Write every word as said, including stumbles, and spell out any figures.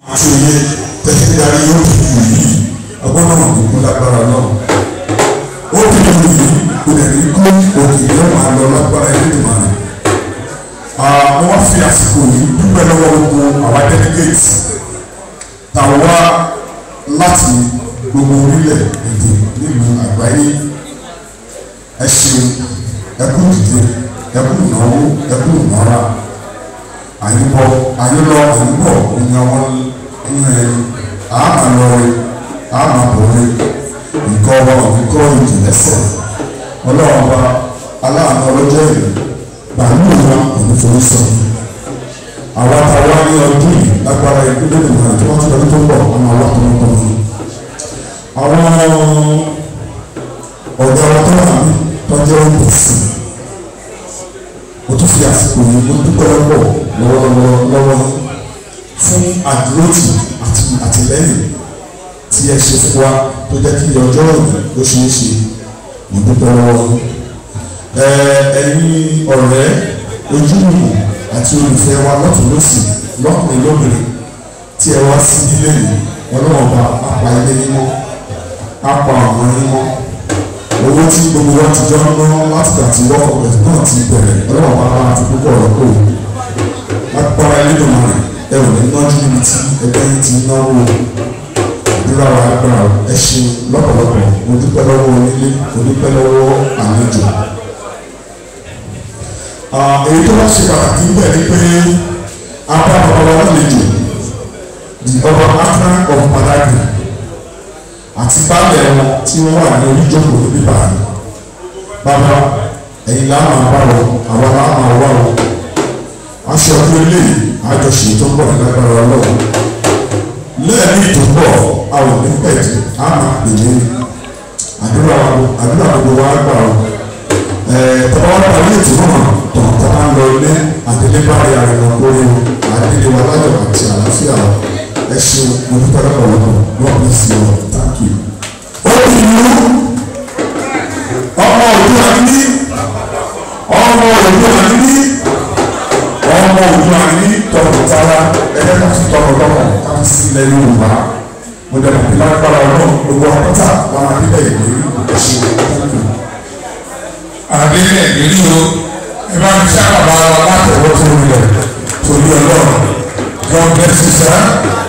àti òye tẹ́tí darí yóò fi yìí ọgbọ́n náà kò lágbára náà ó fi yìí kò lè rí kó òkè yóò máa lọ lágbára ilé ìmọ̀ rẹ̀. wọ́n wá fi àsìkò yìí dúpẹ́ lọ́wọ́ gbogbo àwa delegates táwa láti gbogbo orílẹ̀ èdè nílùú àgbáyé. ẹ ṣeun ẹ kú dìde ẹ kú ìnáwó ẹ kú ìnára àyíbọ àyílọ àyíbọ ìyàwó ìyẹn àmàlọrin àmàbọrin nǹkan ọba nǹkan ìjìnlẹsẹ ọlọ́ọ̀ba aláàánú ọlọ́jọ́ ìlú bàálù wa òní forí sọ àwa táwa ní ọdún yìí lágbára ìpínlẹ̀ ìgbìmọ̀ àti wọ́n ti lọ́dún tó ń bọ̀ ọmọ wa tó ń bọ̀ àwọn ọ̀gá wa tó wà ní tọ́jú ọ̀pọ̀ sí o tún fi àsìkò yìí ló dúpẹ́ lọ́pọ̀ lọ́wọ́lọ́wọ́ fún àdúrótì àti àtìlẹ́yìn tí ẹ ṣe fún wa tó jẹ́ kí ọjọ́ òní ló ṣe é ṣe mo dúpẹ́ lọ́wọ́ ẹ̀yin ọ̀rẹ́ ojúlùmọ̀ àti olùfẹ́ wa lọ́tún lọ́sì lọ́kùnrin lóbìnrin tí ẹ wá sí ilé yìí ọlọ́wọ́n bá apá ilé yín mọ́ apá àwọn yín mọ́ owó tí gbogbo wa ti jọ ń ná láti gbà tí wọ́n ọ̀pẹ̀ náà ti bẹ̀rẹ̀ ọlọ́wọ́n bá máa fi púpọ̀ rọ́pò lágbára ẹlẹ́dọ̀mọ́ rẹ̀ ẹ ò ní nájú níbi tí ẹgbẹ́ yín ti náwó àdúrà wa agbára ẹ ṣe lọ́pọ̀lọpọ̀ mo dúpẹ́ lọ́wọ́ onílé mo dúpẹ́ lọ́wọ́ àlejò. èyí tó bá ṣe pàtàkì níbẹ̀ ni pé abá bàbá wa lálejò di ọba Akran of Badagry àti báàlẹ̀ wọn tí wọ́n wà ní oníjókòó níbí báyìí. bàbá ẹ̀yin là máa bá wọn àwa là máa wá wọn. aṣọ ọdún eléyìí àjọṣe tó ń bọ̀ ní lágbára ọlọ́run. lẹ́ẹ̀mí tó ń bọ̀ àwọn onípẹ̀jì á máa pè ní àdúrà gbogbo wa gbà wọn. tọ́wọ́ wá parí ètò náà tọ̀ tọ́ máa ń lọ ilé àdélébárí àrùn orí àdélé wa láyọ̀ àti àlàáfíà ẹ ṣeun mo dúpẹ́ lọ́pọ̀lọpọ̀ God bless you all thank you. ó ti mú ọmọ òdu àní ọmọ òdu àní ọmọ òdu àní tọkọtara ẹgbẹ́ ká fi tọkọtọkọ ká fi sílẹ̀ Yorùbá mo dẹ̀ mọ̀ pé lágbára ọlọ́run gbogbo ọ̀pọ̀tà wọn adílẹ̀ ìlérí ẹ ṣeun thank you. àdílẹ̀ ìlérí o ẹ bá mi sábà bá wa látọwọ́ tó rí rẹ̀ torí ọlọ́run God bless you sir.